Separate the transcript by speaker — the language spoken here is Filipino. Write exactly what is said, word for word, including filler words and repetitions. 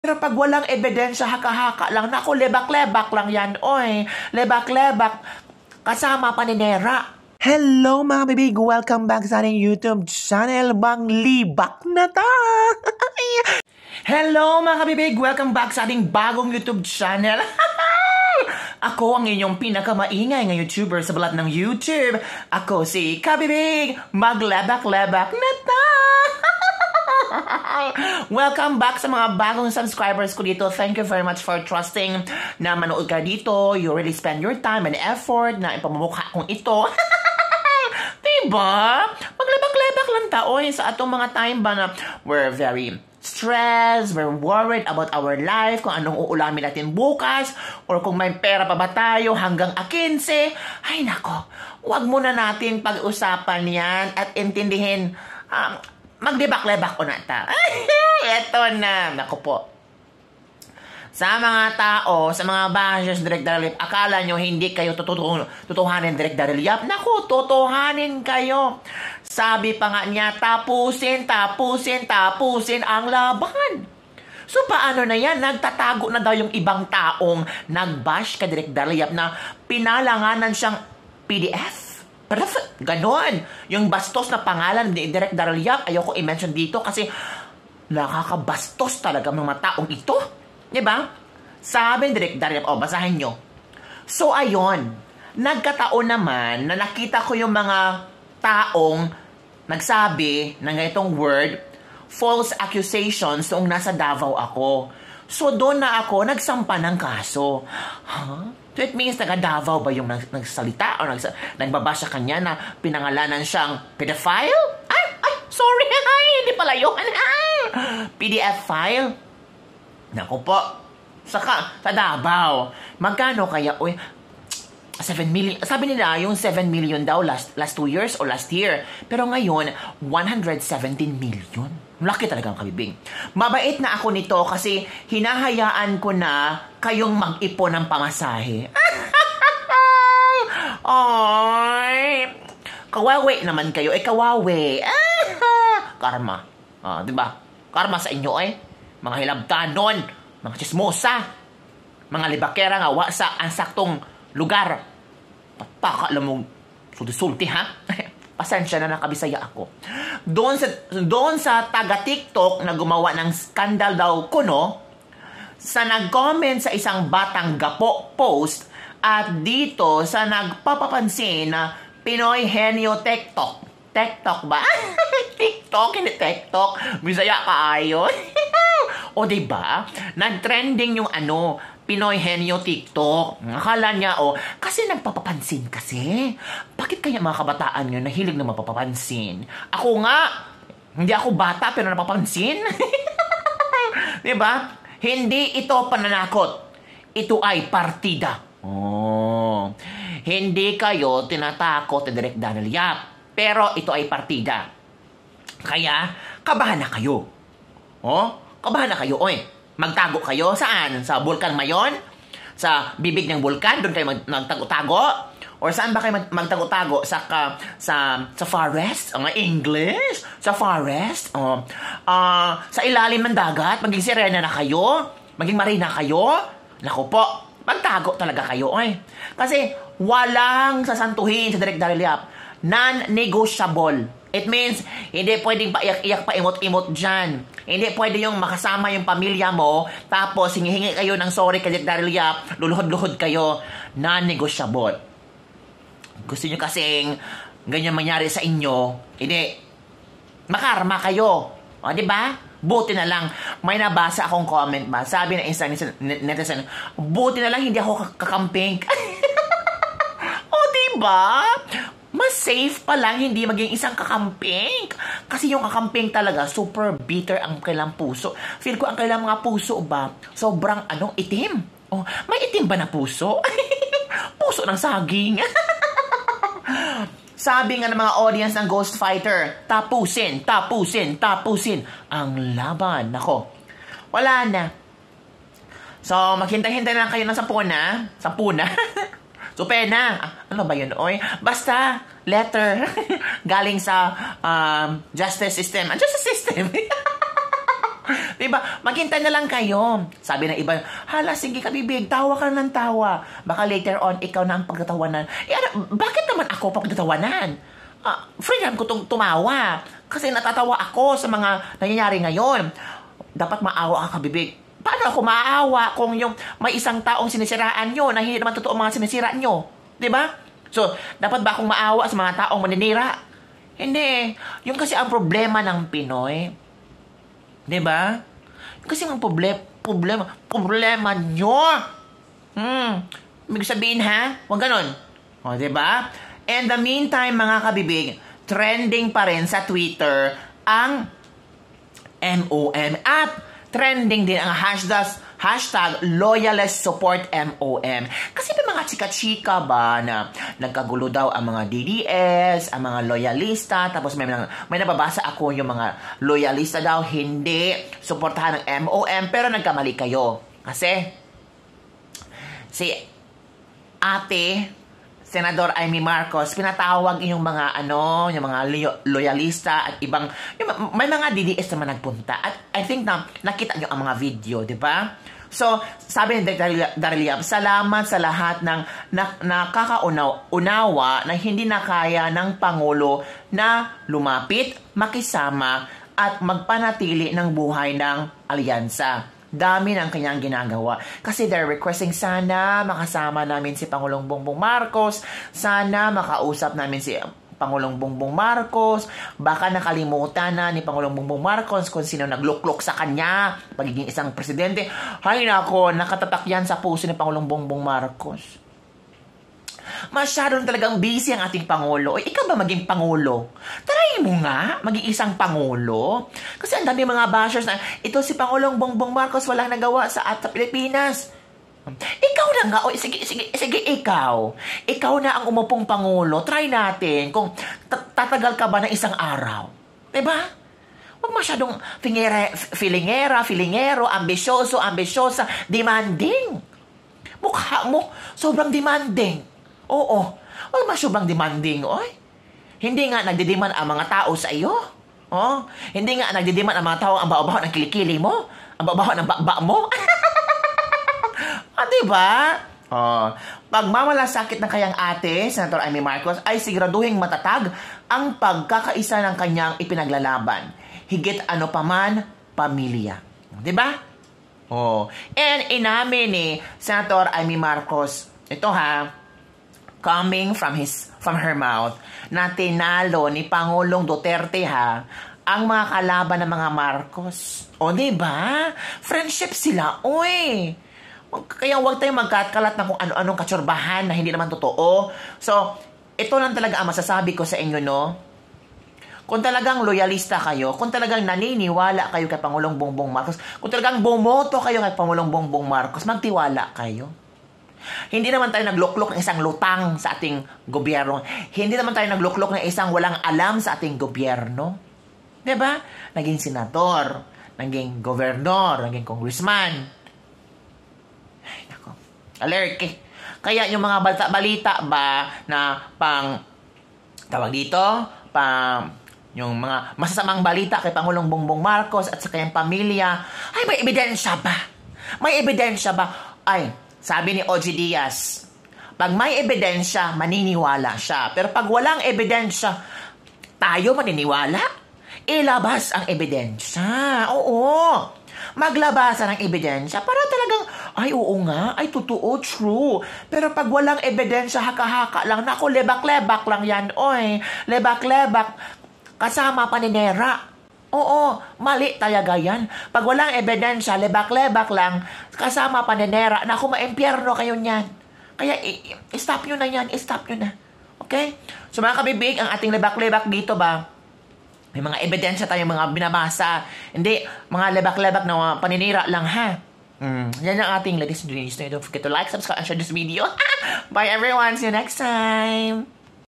Speaker 1: Pero pag walang ebidensya, haka-haka lang. Naku, lebak-lebak lang yan. Oy, lebak-lebak. Kasama paninera. Hello mga bibig! Welcome back sa ating YouTube channel. Mang libak na ta! Hello mga bibig! Welcome back sa ating bagong YouTube channel. Ako ang inyong pinakamaingay ng YouTuber sa balat ng YouTube. Ako si Kabibig! Maglebak-lebak na ta! Welcome back sa mga bagong subscribers ko dito. Thank you very much for trusting na manood ka dito. You really spend your time and effort na ipamumukha kong ito. Diba? Maglebak-lebak lang taoy sa atong mga time ba na we're very stressed, we're worried about our life, kung anong uulamin natin bukas, or kung may pera pa ba tayo hanggang akinse. Ay nako, wag muna natin pag-usapan yan at intindihin. Um, Magdebak-lebak o na ta. Eto na. Naku po. Sa mga tao, sa mga bashers, Direk Darryl Yap, akala nyo hindi kayo tututuhanin tutuhanin Direk Darryl Yap. Naku, tutuhanin kayo. Sabi pa nga niya, tapusin, tapusin, tapusin ang laban. So, paano na yan? Nagtatago na daw yung ibang taong nag-bash ka Direk Darryl Yap na pinalanganan siyang P D F. Pero ganon. Yung bastos na pangalan ni Direk Darryl Yap, ayoko i-mention dito kasi nakakabastos talaga ng mga taong ito. Diba? Sabi ni Direk Darryl Yap, oh, basahin nyo. So, ayon. Nagkataon naman na nakita ko yung mga taong nagsabi ng ganitong word, false accusations noong nasa Davao ako. So, doon na ako nagsampa ng kaso. Huh? So, it means taga-Davao ba yung nagsalita o nags nagbabasa kanya na pinangalanan siyang pedophile? Ay, ay, sorry, ay, hindi pala yun. Ay, P D F file? Naku po, saka, sa Davao, magkano kaya, uy, seven million, sabi nila yung seven million daw last, last two years or last year. Pero ngayon, one hundred seventeen million. Laki talagang kabibing. Mabait na ako nito kasi hinahayaan ko na kayong mag-ipon ng pamasahe. Ay, kawawi naman kayo. Eh, kawawi. Karma. Ah, diba? Karma sa inyo eh. Mga hilabtanon, mga chismosa, mga libakera nga wa sa ansaktong lugar. Pataka lang mong sulti-sulti ha? Pasensya na nakabisaya ako. Doon sa, doon sa taga-TikTok na gumawa ng skandal daw kuno, sa nag-comment sa isang batang gapo post, at dito sa nagpapapansin na Pinoy Henyo TikTok. TikTok ba? TikTok, hindi TikTok. Bisaya ka ayon. O diba? Nag-trending yung ano, Pinoy Henyo TikTok. Akala niya, oh, kasi nagpapapansin kasi. Bakit kaya mga kabataan yun nahilig na mapapapansin? Ako nga, hindi ako bata pero napapansin. Diba? Hindi ito pananakot. Ito ay partida. Oh. Hindi kayo tinatakot ni Direk Darryl Yap. Pero ito ay partida. Kaya, kabahan na kayo. Oh? Kabahan na kayo, oy. Magtago kayo saan? Sa Bulkan Mayon? Sa bibig ng bulkan? Doon kayo mag magtago-tago? Or saan ba kayo mag magtago-tago? Sa, ka, sa, sa forest? Ang English? Sa forest? Uh, uh, sa ilalim ng dagat? Maging sirena na kayo? Maging marina kayo? Naku po, magtago talaga kayo, oy. Kasi walang sasantuhin sa Direk Darryl Yap. Non-negotiable. It means, hindi pwedeng paiyak-iyak pa imot-imot dyan. Hindi pwede yung makasama yung pamilya mo, tapos hingi-hingi kayo ng sorry kay Direk Darryl Yap, luluhod-luhod kayo. Non-negotiable. Gusto nyo kasing ganyan mangyari sa inyo, hindi, makarma kayo. O, diba? Buti na lang, may nabasa akong comment ba? Sabi na isang netizen, buti na lang hindi ako kakamping. O, diba? Mas safe pa lang hindi maging isang kakamping. Kasi yung kakamping talaga, super bitter ang kailang puso. Feel ko ang kailang mga puso ba, sobrang anong itim. Oh, may itim ba na puso? Puso ng saging. Sabi nga ng mga audience ng Ghost Fighter, tapusin, tapusin, tapusin ang laban. Nako, wala na. So, maghintay-hintay na kayo ng sampuna. Sampuna. So, pena. Ano ba yun? Oy, basta, letter. Galing sa um, justice system. Ang justice system. Diba? Maghintay na lang kayo. Sabi ng iba, hala, sige kabibig, tawa ka ng tawa. Baka later on, ikaw na ang pagtatawanan. Eh, ano, bakit naman ako pagtatawanan? Uh, freedom ko tong tumawa. Kasi natatawa ako sa mga nangyayari ngayon. Dapat maawa ka kabibig. Paano ako maawa kung yung may isang taong sinisiraan nyo na hindi naman totoo mga sinisira nyo? Diba? So, dapat ba akong maawa sa mga taong maninira? Hindi. Yung kasi ang problema ng Pinoy. Diba? Kasi ang problem, problema, problema nyo. Hmm. Ibig sabihin ha? Huwag ganon. O, diba? In the meantime, mga kabibig, trending pa rin sa Twitter ang M O M at trending din ang hashtag, hashtag loyalist support M O M. Kasi may mga chika-chika ba na nagkagulo daw ang mga D D S, ang mga loyalista, tapos may, may nababasa ako yung mga loyalista daw hindi suportahan ng M O M, pero nagkamali kayo. Kasi si ate Senador Amy Marcos, pinatawag yung mga ano, yung mga loyalista at ibang, yung, may mga D D S naman nagpunta. At I think na nakita nyo ang mga video, di ba? So, sabi ni Daryl Yap, salamat sa lahat ng na, nakakaunawa na hindi na kaya ng Pangulo na lumapit, makisama at magpanatili ng buhay ng alyansa. Dami ng kanyang ginagawa. Kasi they're requesting sana makasama namin si Pangulong Bongbong Marcos. Sana makausap namin si Pangulong Bongbong Marcos. Baka nakalimutan na ni Pangulong Bongbong Marcos kung sino nagluklok sa kanya pagiging isang presidente. Hay nako, nakatatak yan sa puso ni Pangulong Bongbong Marcos. Masyadong talagang busy ang ating Pangulo. O, ikaw ba maging Pangulo? Try mo nga, maging isang Pangulo. Kasi ang dami mga bashers na, ito si Pangulong Bongbong Marcos walang nagawa sa at sa Pilipinas. Ikaw na nga, o sige, sige, sige, ikaw. Ikaw na ang umupong Pangulo. Try natin kung tatagal ka ba ng isang araw. Diba? Huwag masyadong fingera, filingera, filingero, ambisyoso, ambisyosa, demanding. Mukha mo, sobrang demanding. Oo. Huwag masyubang demanding, oy. Hindi nga nagdidiman ang mga tao sa iyo. Oh, hindi nga nagdidiman ang mga tao ang baho-baho ng kilikili mo, ang baho ng bakba mo. Ah, diba? Oh, pagmamalasakit ng kayang ate, Senator Amy Marcos, ay siguraduhing matatag ang pagkakaisa ng kanyang ipinaglalaban. Higit ano paman, pamilya. Diba? Oh. And inamin ni Senator Amy Marcos, ito ha, coming from his from her mouth, na tinalo ni Pangulong Duterte ha, ang mga kalaban ng mga Marcos. O, diba? Friendship sila, oy. Kaya huwag tayong magkakalat ng kung ano-anong katsurbahan na hindi naman totoo. So, ito lang talaga ang masasabi ko sa inyo, no? Kung talagang loyalista kayo, kung talagang naniniwala kayo kay Pangulong Bongbong Marcos, kung talagang bumoto kayo kay Pangulong Bongbong Marcos, magtiwala kayo. Hindi naman tayo nagluklok ng isang lutang sa ating gobyerno. Hindi naman tayo nagluklok ng isang walang alam sa ating gobyerno. Diba? Naging senador, naging gobernador, naging congressman. Ay, nako. Alerke. Kaya yung mga balita-balita ba na pang, tawag dito, pang, yung mga masasamang balita kay Pangulong Bongbong Marcos at sa kanyang pamilya, ay may ebidensya ba? May ebidensya ba? Ay, sabi ni O G Diaz, pag may ebidensya, maniniwala siya. Pero pag walang ebidensya, tayo maniniwala? Ilabas ang ebidensya. Oo. Maglabasan ng ebidensya para talagang, ay oo nga, ay totoo, true. Pero pag walang ebidensya, haka-haka lang, naku, lebak-lebak lang yan, oy. Lebak-lebak, kasama paninera. Oo, mali talaga yan. Pag walang ebidensya, lebak-lebak lang, kasama paninera, naku, ma-impyerno kayo niyan. Kaya, i-stop nyo na yan, i-stop nyo na. Okay? So mga kabibig, ang ating lebak-lebak dito ba, may mga ebidensya tayong mga binabasa. Hindi, mga lebak-lebak na paninira lang, ha? Mm. Yan ang ating latest news. Don't forget to like, subscribe, and share this video. Bye everyone! See you next time!